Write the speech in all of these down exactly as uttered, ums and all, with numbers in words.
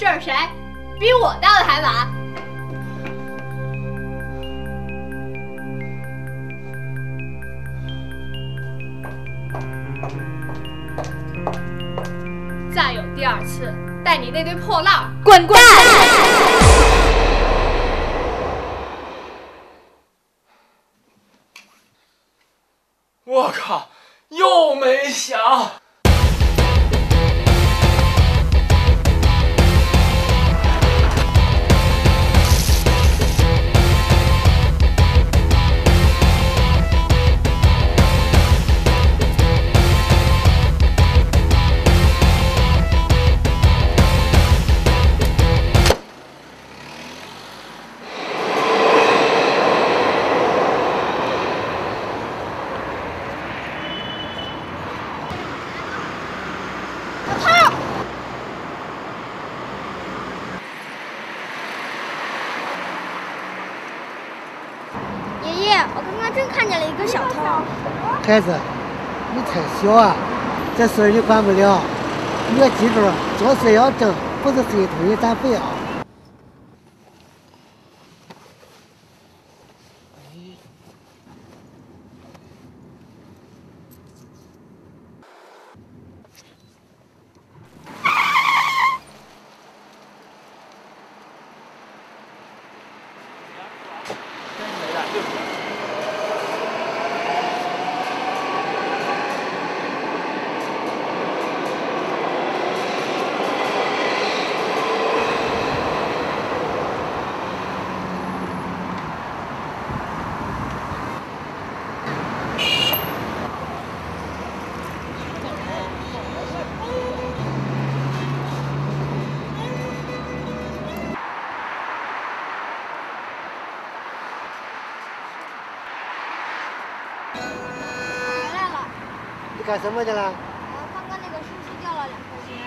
是谁？比我大的还晚？再有第二次，带你那堆破烂滚蛋！ 我靠，又没响。 我刚刚真看见了一个小偷。 孩子，你太小啊，这事儿你管不了。你要记住，做事要正，不是谁偷你咱不要。干什么去了？ 呃，刚刚那个叔叔掉了两块钱。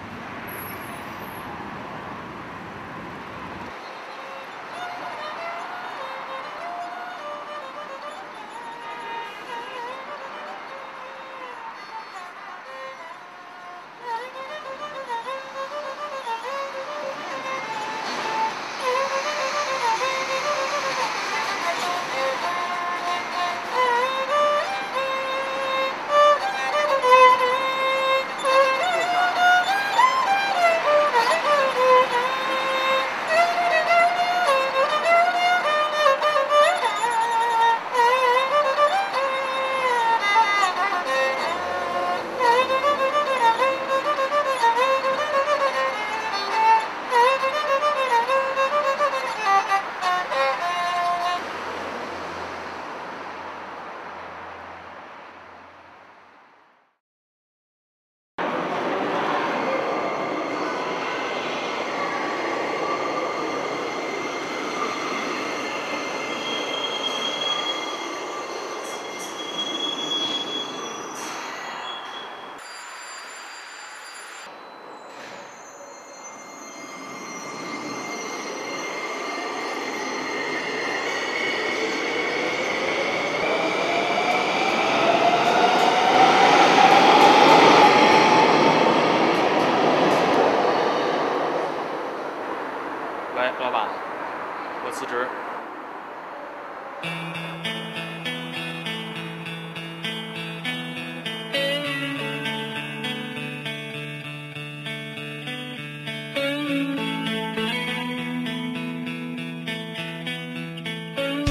喂，老板，我辞职。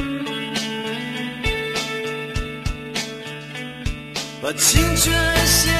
把青春写